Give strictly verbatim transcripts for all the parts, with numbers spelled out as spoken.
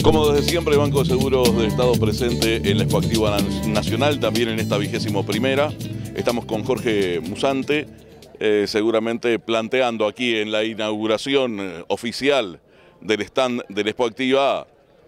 Como desde siempre, el Banco de Seguros del Estado presente en la Expoactiva Nacional, también en esta vigésimo primera. Estamos con Jorge Musante, eh, seguramente planteando aquí en la inauguración eh, oficial del stand de la Expoactiva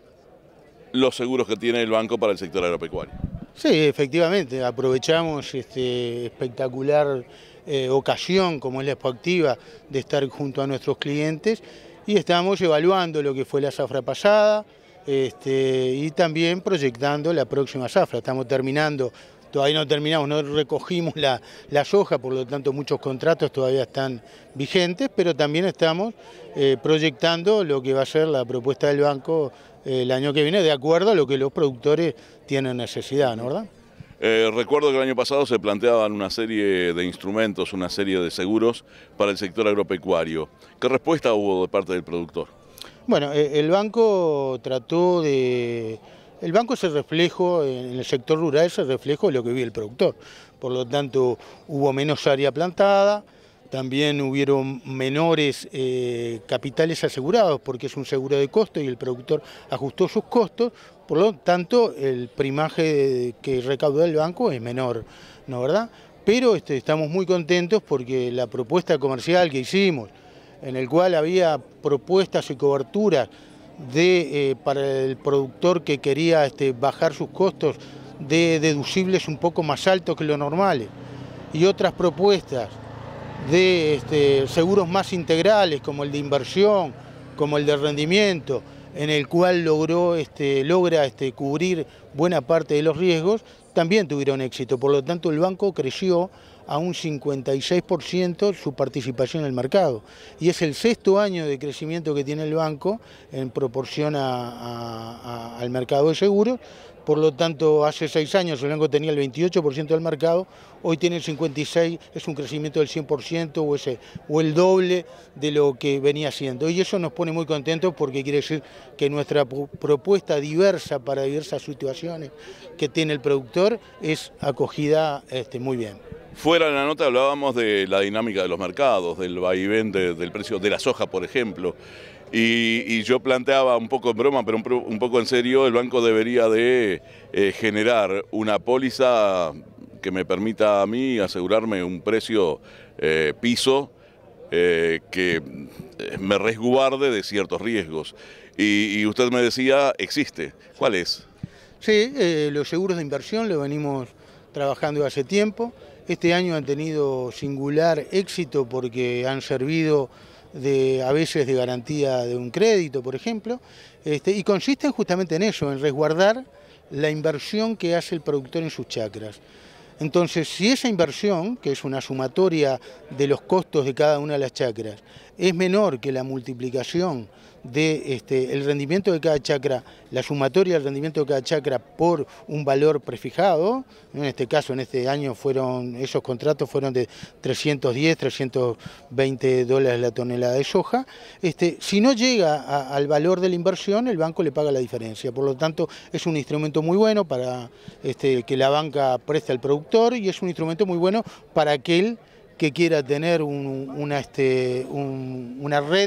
los seguros que tiene el banco para el sector agropecuario. Sí, efectivamente, aprovechamos este espectacular eh, ocasión como es la Expoactiva de estar junto a nuestros clientes y estamos evaluando lo que fue la zafra pasada este, y también proyectando la próxima zafra. Estamos terminando, todavía no terminamos, no recogimos la, la soja, por lo tanto muchos contratos todavía están vigentes, pero también estamos eh, proyectando lo que va a ser la propuesta del banco eh, el año que viene, de acuerdo a lo que los productores tienen necesidad, ¿no, verdad? Eh, recuerdo que el año pasado se planteaban una serie de instrumentos, una serie de seguros para el sector agropecuario. ¿Qué respuesta hubo de parte del productor? Bueno, el banco trató de... El banco es el reflejo, en el sector rural es el reflejo de lo que vive el productor. Por lo tanto, hubo menos área plantada, también hubieron menores eh, capitales asegurados, porque es un seguro de costo y el productor ajustó sus costos, por lo tanto, el primaje que recauda el banco es menor, ¿no verdad? Pero este, estamos muy contentos porque la propuesta comercial que hicimos, en el cual había propuestas y coberturas de, eh, para el productor que quería este, bajar sus costos de deducibles un poco más altos que lo normales, y otras propuestas de este, seguros más integrales como el de inversión, como el de rendimiento, en el cual logró, este, logra este, cubrir buena parte de los riesgos, también tuvieron éxito. Por lo tanto, el banco creció a un cincuenta y seis por ciento su participación en el mercado. Y es el sexto año de crecimiento que tiene el banco en proporción a, a, a, al mercado de seguros. Por lo tanto, hace seis años el banco tenía el veintiocho por ciento del mercado, hoy tiene el cincuenta y seis por ciento, es un crecimiento del cien por ciento o, ese, o el doble de lo que venía haciendo. Y eso nos pone muy contentos porque quiere decir que nuestra propuesta diversa para diversas situaciones que tiene el productor es acogida este, muy bien. Fuera de la nota hablábamos de la dinámica de los mercados, del vaivén de, del precio de la soja, por ejemplo. Y, y yo planteaba un poco en broma, pero un, un poco en serio, el banco debería de eh, generar una póliza que me permita a mí asegurarme un precio eh, piso eh, que me resguarde de ciertos riesgos. Y, y usted me decía, existe. ¿Cuál es? Sí, eh, los seguros de inversión lo venimos trabajando hace tiempo. Este año han tenido singular éxito porque han servido de, a veces de garantía de un crédito, por ejemplo, este, y consisten justamente en eso, en resguardar la inversión que hace el productor en sus chacras. Entonces, si esa inversión, que es una sumatoria de los costos de cada una de las chacras, es menor que la multiplicación de este, el rendimiento de cada chacra, la sumatoria del rendimiento de cada chacra por un valor prefijado, en este caso, en este año fueron, esos contratos fueron de trescientos diez, trescientos veinte dólares la tonelada de soja, este, si no llega a, al valor de la inversión, el banco le paga la diferencia. Por lo tanto, es un instrumento muy bueno para este, que la banca preste al productor y es un instrumento muy bueno para aquel que quiera tener un, una, este, un, una red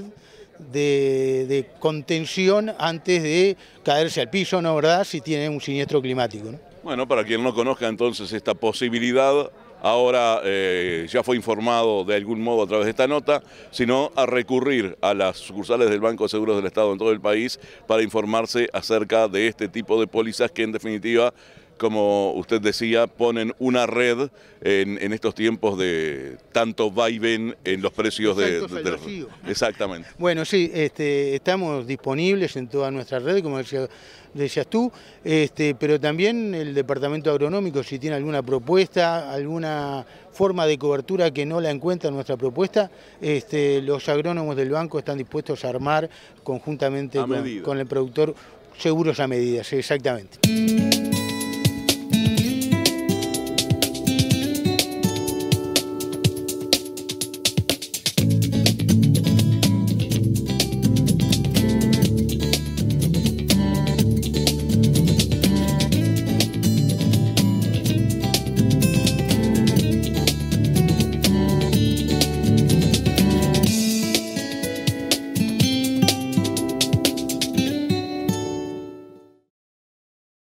De, de contención antes de caerse al piso, ¿no, verdad?, si tiene un siniestro climático, ¿no? Bueno, para quien no conozca entonces esta posibilidad, ahora eh, ya fue informado de algún modo a través de esta nota, sino a recurrir a las sucursales del Banco de Seguros del Estado en todo el país para informarse acerca de este tipo de pólizas que en definitiva, como usted decía, ponen una red en, en estos tiempos de tanto vaivén en los precios de, de, de... Exactamente. Bueno, sí, este, estamos disponibles en todas nuestras redes, como decía, decías tú, este, pero también el Departamento Agronómico, si tiene alguna propuesta, alguna forma de cobertura que no la encuentra en nuestra propuesta, este, los agrónomos del banco están dispuestos a armar conjuntamente con, con el productor seguros a medida, sí, exactamente.